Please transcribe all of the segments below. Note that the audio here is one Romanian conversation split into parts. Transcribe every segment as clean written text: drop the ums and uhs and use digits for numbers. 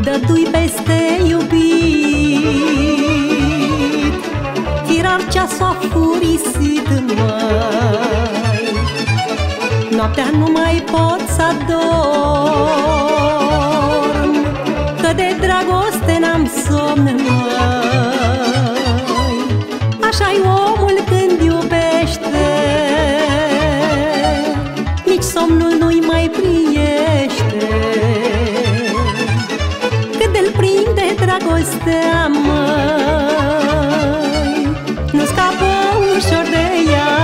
dădui peste iubit, firar ceasul a furisit, măi. Noaptea nu mai pot să adorm, că de dragoste n-am somn, măi. Așa-i omul când iubește, nici somnul nu-i mai priește. Când îl prinde dragostea, măi, nu scapă ușor de ea,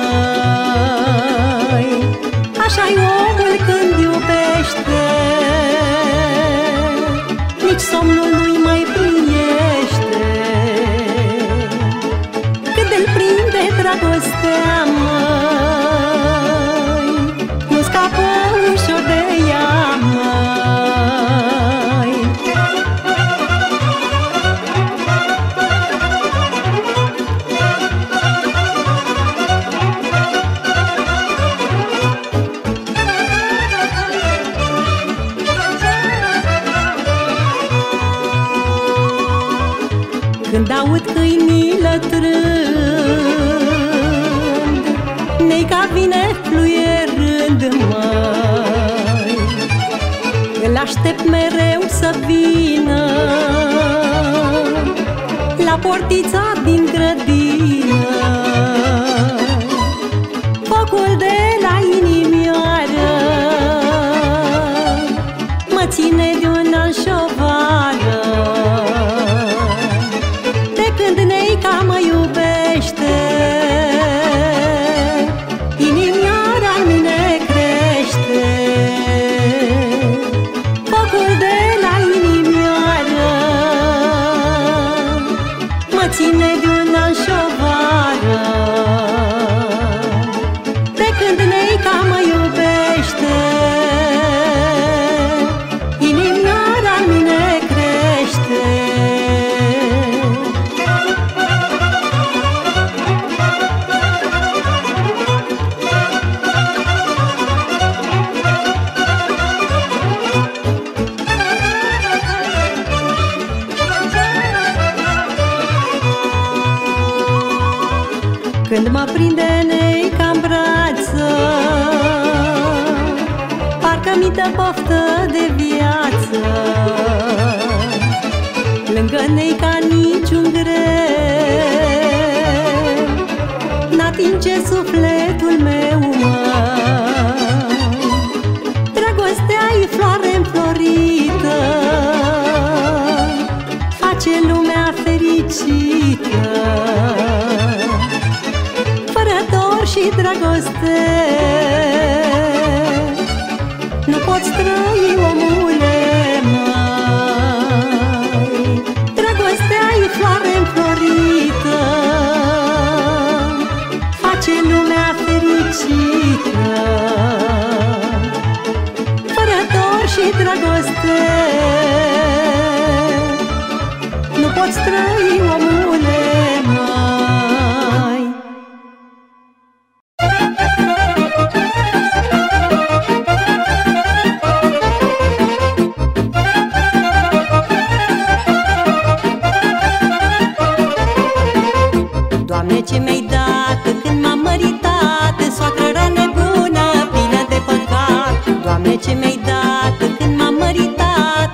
măi. Așa-i omul când iubește, nici somnul nu-i mai priește. Când îl prinde dragostea, măi, nu scapă ușor de ea, măi. Când aud câinile trând, neica vine fluierând, măi. Îl aștept mereu să vină la portița din grădină. Focul de la inimioară mă ține de un anșovară. De când neica mă iubește, inimioara în mine crește. Focul de la inimioară mă ține de un anșovară. De când neica mă iubește, inimioara în mine crește. Când mă prinde neica-n brață, parcă mi dă poftă de viață. Lângă neica niciun greu n-atinge sufletul meu, măi. Dragostea-i floare înflorită, face lumea fericită. Fără dor și dragoste nu poți trăi, omule, măi. Dragostea-i floare înflorită, face lumea fericită. Fără dor și dragoste nu poți trăi, omule, măi. Doamne, ce mi-ai dat când m-am măritat, soacră rea nebună, plină de păcat. Doamne, ce mi-ai dat când m-am măritat,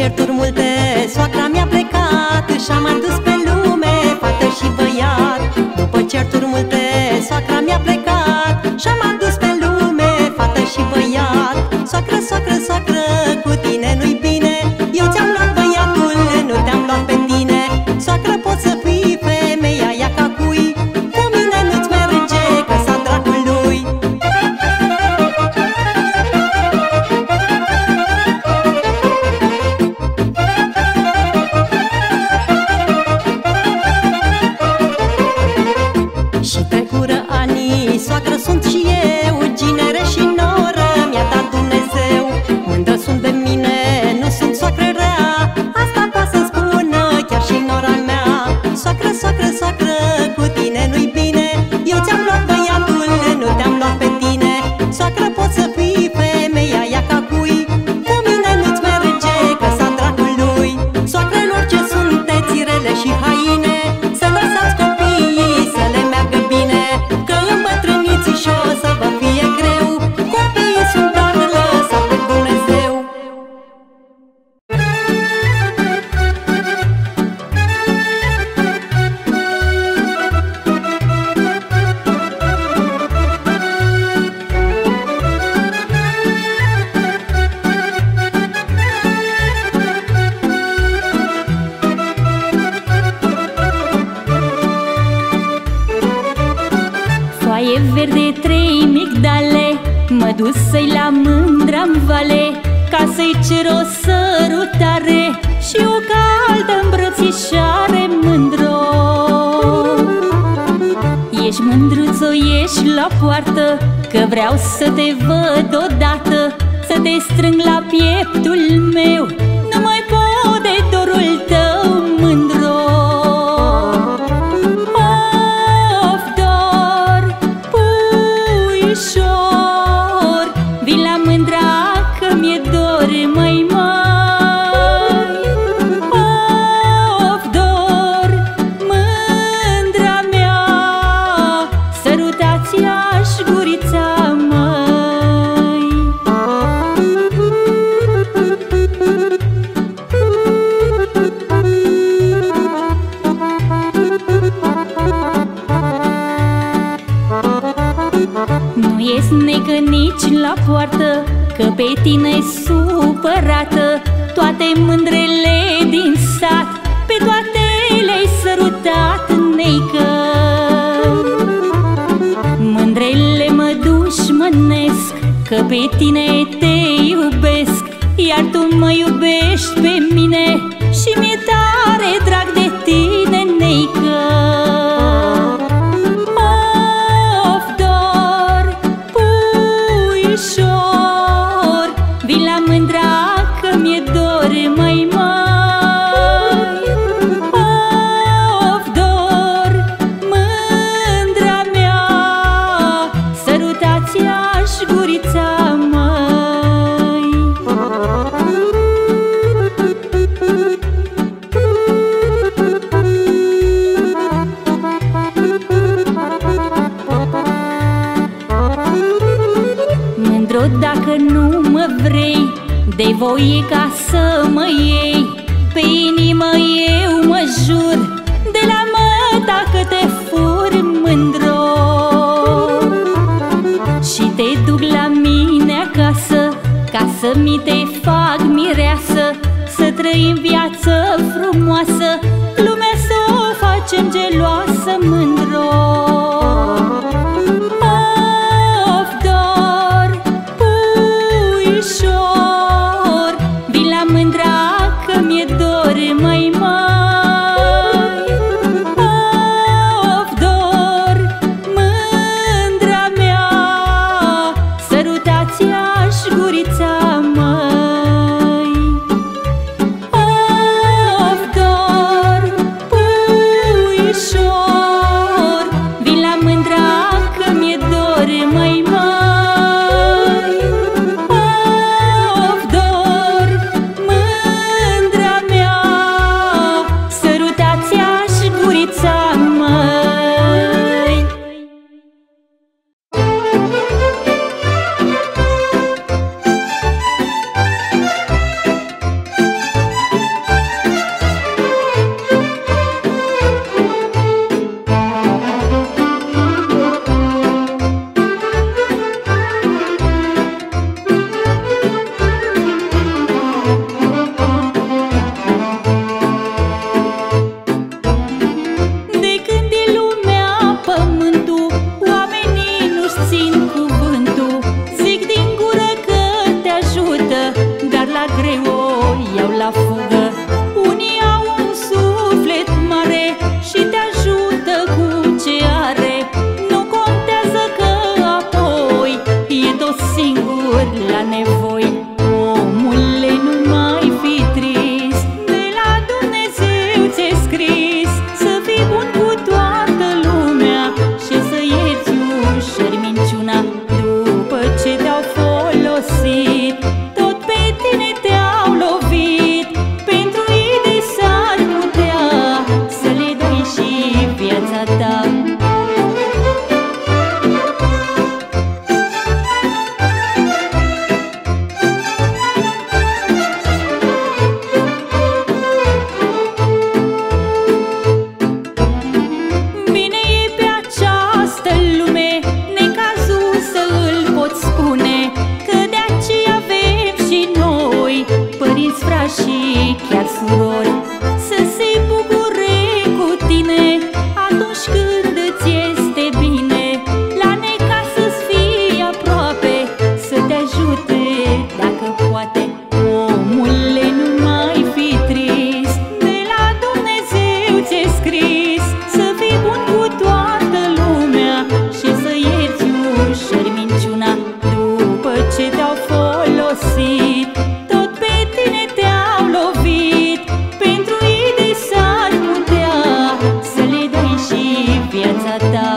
certuri multe, soacra mi-a plecat și-am adus pe lume fată și băiat. După certuri multe, soacra mi-a plecat și-am adus pe lume fată și băiat. Soacră, soacră, soacră, cu tine nu-i bine, eu ți-am luat băiatul, nu te-am luat pe tine. Soacră, poți să fii femeia ea ca cui, cu mine nu-ți merge, că s-a dracului. Și trecură anii, soacră sunt și eu, ginere și noră mi-a dat Dumnezeu. Mândră sunt de mine, nu sunt soacră rea, asta poate să spună chiar și nora mea. Soacră, soacră, soacră, cu tine nu-i bine, eu ți-am luat băiatul, nu te-am luat pe tine. Soacră, poți să fii femeia ea ca cui, cu mine nu-ți merge, că s-a dracului. Soacră, în orice sunteți rele și haine, să lăsați copiii să le meargă bine, că îmbătrâniți și o să vă fie greu, copiii sunt dar lăsați pe Dumnezeu. Foaie verde, 3 migdale, mă dus să-i la mândra-n vale, ca să-i cer o sărutare și o caldă îmbrățișare. Mândro, ești mândruțo, ești la poartă, că vreau să te văd odată, să te strâng la pieptul meu, nu mai pot de dorul tău. Mândro, of dor, puișor, vin la mândra că mi-e dor, mai. Of dor, mândra mea, sărutați-aș gurița, măi. Nu ies necă nici la poartă, că pe tine-i supărată. Toate mândrele din sat, pe toate le-ai sărutat, neică. Mândrele mă dușmănesc, că pe tine te iubesc, iar tu mă iubești pe mine și mi-e tare drag de tine, neică. Of dor, puișor, vin la mândra că mi-e dor, mai. Of dor, mândra mea, sărutați-aș gurița, măi. Mândro, dacă nu mă vrei, de voie ca să mă iei, pe inimă eu mă jur, de la măta că te fur. Mândro, și te duc la mine acasă, ca să mi te fac mireasă, să trăim viață frumoasă, lumea să o facem geloasă. Mândro, of dor, puișor, vin la mândra că mi-e dor, mai. Of dor, mândra mea, sărutați-aș gurița, măi. Of dor, puișor, ta.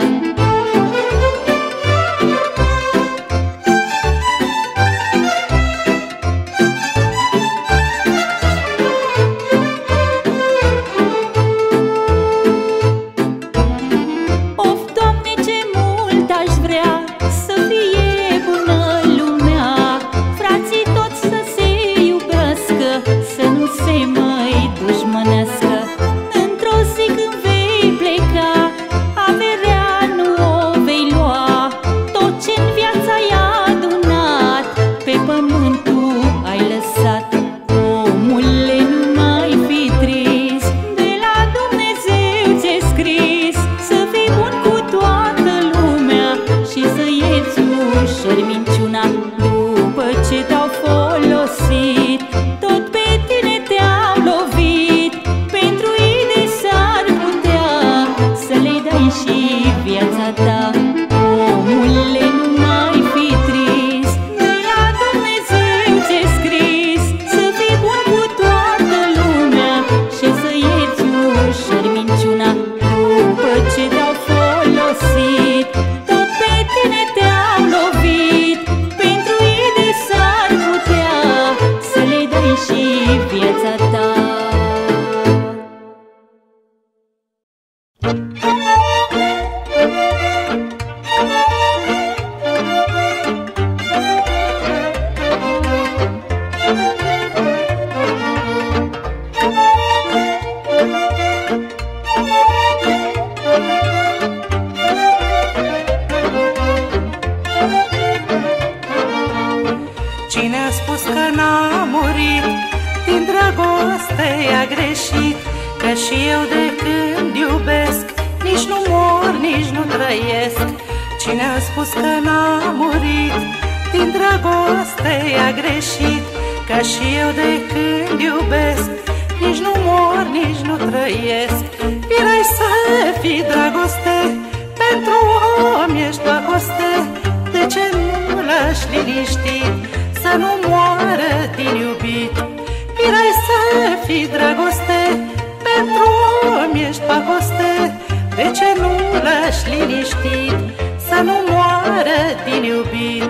Cine a spus că n-a murit, din dragoste a greșit, că și eu de când iubesc, nici nu mor, nici nu trăiesc. Cine a spus că n-a murit, din dragoste a greșit, că și eu de când iubesc, nici nu mor, nici nu trăiesc. Pirai să fii dragoste, pentru om ești pacoste, de ce nu lași liniștit să nu moară din iubit? Pirai să fii dragoste, pentru om ești pacoste, de ce nu lași liniștit să nu moară din iubit?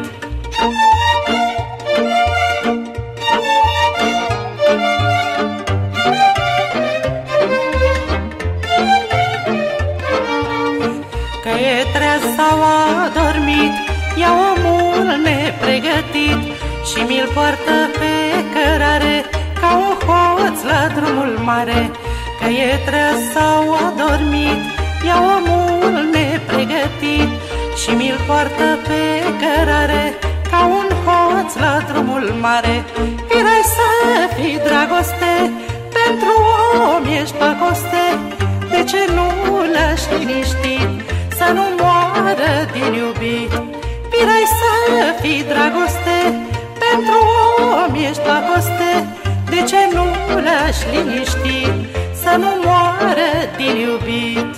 Că e treaz sau a dormit, ia omul nepregătit și mi-l poartă pe cărare ca un hoț la drumul mare. Că e treaz sau a dormit, ia omul nepregătit și mi-l poartă pe cărare ca un hoț la drumul mare. Pirai să fii dragoste, pentru om ești pacoste, de ce nu lași liniștit să nu moară din iubit? Pirai să fii dragoste, pentru om ești pacoste, de ce nu lași liniștit să nu moară din iubit?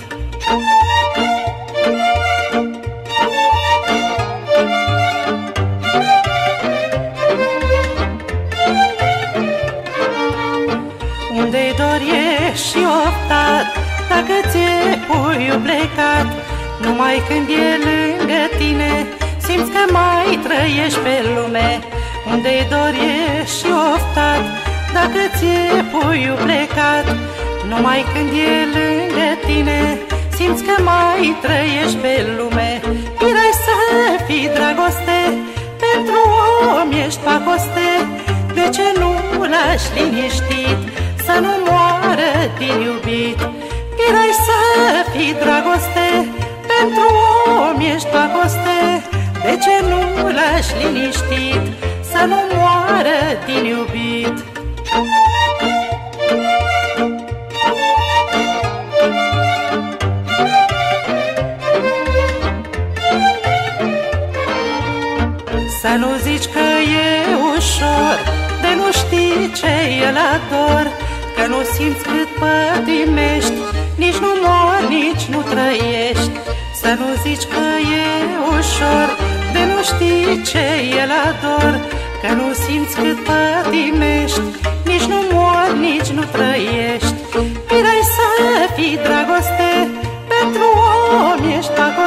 Unde-i dor ești și oftat, dacă ți-e puiul plecat, numai când e lângă tine simți că mai trăiești pe lume. Unde-i dor ești și oftat, dacă ți-e puiul plecat, numai când e lângă tine simți că mai trăiești pe lume. Pirai să fii dragoste, pentru om ești pacoste, de ce nu lași liniștit să nu moară din iubit? Pirai să fii dragoste, pentru om ești pacoste, de ce nu lași liniștit să nu moară din iubit? Să nu zici că e ușor, de nu știi ce e la dor, că nu simți cât pătimești, nici nu mori, nici nu trăiești. Să nu zici că e ușor, de nu știi ce e la dor, că nu simți cât pătimești, nici nu mori, nici nu trăiești. Pirai să fii dragoste, pentru om ești pacoste,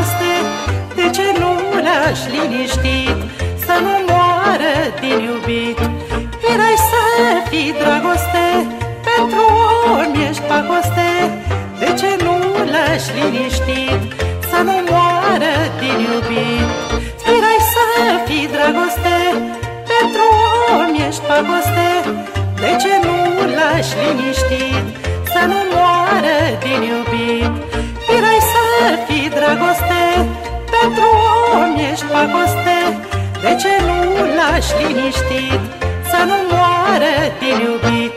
lași liniștit, să nu moară din iubit. Erai să fii dragoste, pentru om ești pacoste, de ce nu lași liniștit, să nu moară din iubit. Erai să fii dragoste, pentru om ești pacoste, de ce nu lași liniștit, să nu moară din iubit. Erai să fii dragoste, pentru om ești pacoste, de ce nu lași liniștit, să nu moară din iubit.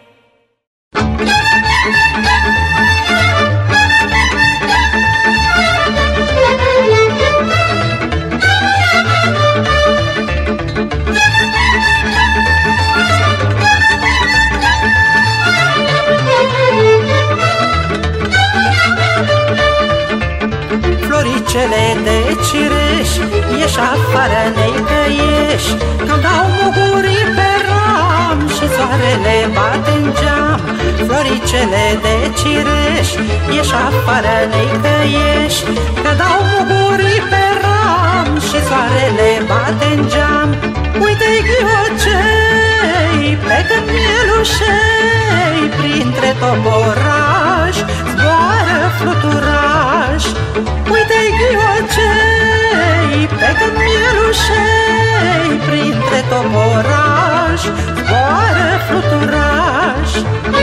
Floricele de cireș, ieși afară, necăieși, că-mi dau mugurii pe ram și soarele bate-n geam. Floricele de cireș, ieși afară, necăieși, că dau mugurii pe ram și soarele bate-n geam. Uite-i ghiocei, pe când mielușei, printre toborași, zboară fluturași. Uite-i ghiocei, pe când mielușei, printre toborași, zboară fluturași.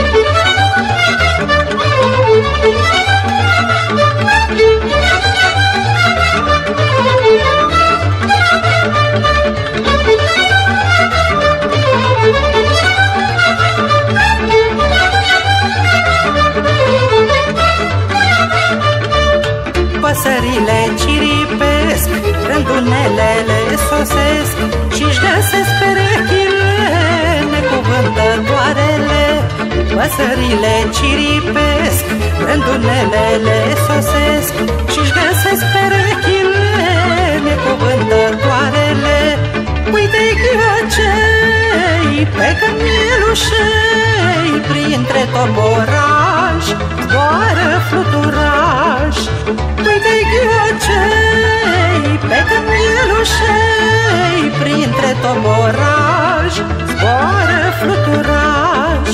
Păsările ciripesc, rândunelele sosesc și-și găsesc perechile, necuvântătoarele. Păsările ciripesc, rândunelele sosesc și-și găsesc perechile, necuvântătoarele. Uite-i ghiocei, pe când mielușei, printre toborași, zboară fluturași. Uite-i ghiocei, pe când mielușei, printre toborași, zboară fluturași.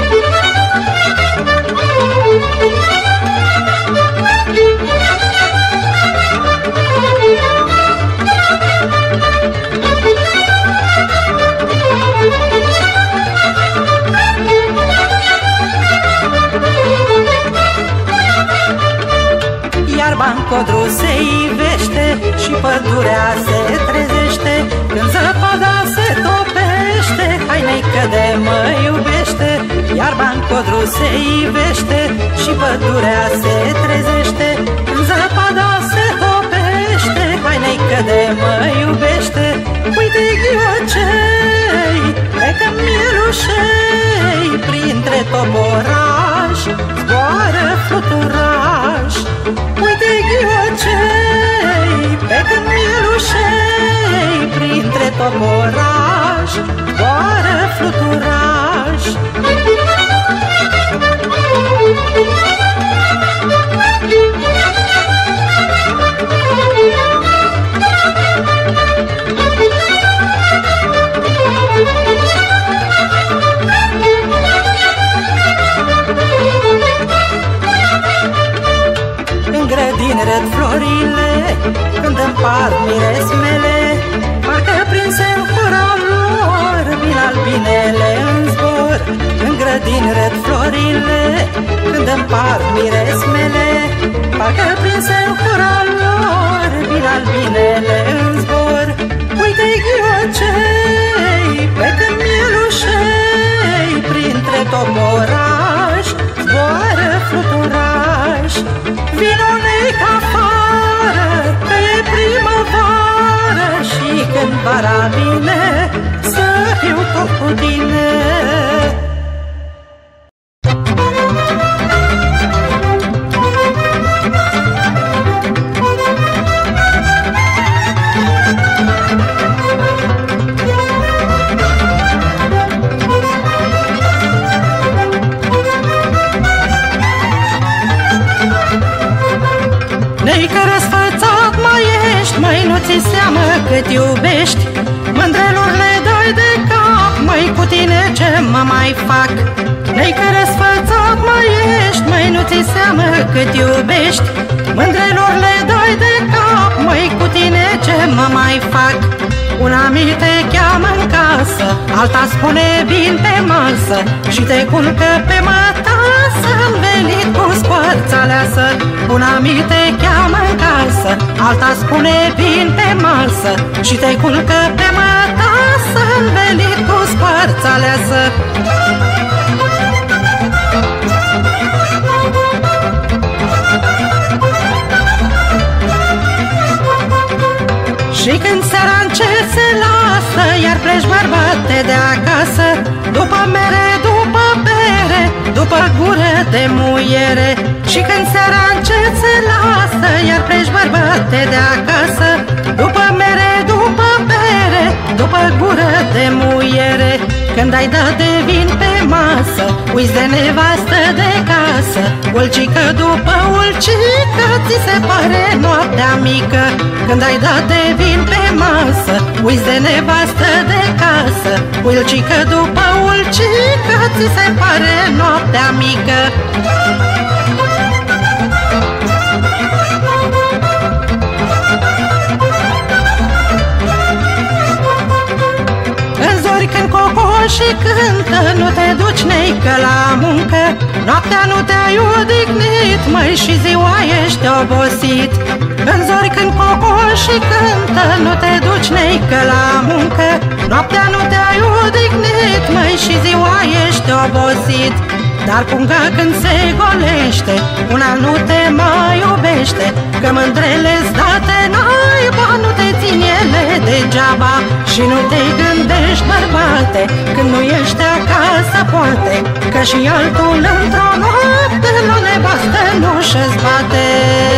Iarba în codru se ivește și pădurea se trezește, când zăpada se topește, hai neică de mă iubește. Iarba în codru se ivește și pădurea se trezește, când zăpada se topește, hai neică de mă iubește. Uite-i ghiocei, pe când mielușei, printre toborași, zboară fluturași. Uite-i ghiocei, pe când mielușei, printre toborași, zboară fluturași. În grădini răd florile, când împart miresmele, parcă prinse în hura lor, vin albinele în zbor. În grădini răd florile, când împart miresmele, parcă prinse în hura lor, vin albinele în zbor. Uite-i ghiocei, pe când mielușei, printre toborași, zboară fluturași. Vino neică afară, că e primăvară și când vara vine, să fiu tot cu tine. măi, nu ți seamă cât iubești, mândrelor le dai de cap, măi, cu tine ce mă mai fac? Nei că răsfățat mai ești, măi, nu ți seamă cât iubești, mândrelor le dai de cap, măi, cu tine ce mă mai fac? Una mi te cheamă în casă, alta spune vin pe masă și te culcă pe mătasă, învelit cu scoarța aleasă. Una mi te cheamă în casă, alta spune vin pe masă și te culcă pe mătasă, învelit cu scoarța aleasă. Și când seara încet se lasă, iar pleci bărbate de acasă, după mere, după bere, după gură de muiere. Și când seara încet se lasă, iar pleci bărbate de acasă, după mere, după bere, după gură de muiere. Când ai dat de vin pe masă, uiți de nevastă de casă, ulcică după ulcică, ți se pare noaptea mică. Când ai dat de vin pe masă, uiți de nevastă de casă, ulcică după ulcică, ți se pare noaptea mică. Când cocoșii cântă, nu te duci neică la muncă, noaptea nu te-ai odihnit, măi, și ziua ești obosit. În zori când cocoșii cântă, nu te duci neică la muncă, noaptea nu te-ai odihnit, măi, și ziua ești obosit. Dar punga când se golește, una nu te mai iubește, că mândrele-s date naiba, nu te țin ele degeaba. Și nu te gândești, bărbate, când nu ești acasă poate, că și altul într-o noapte la nevastă nu-și-ți bate.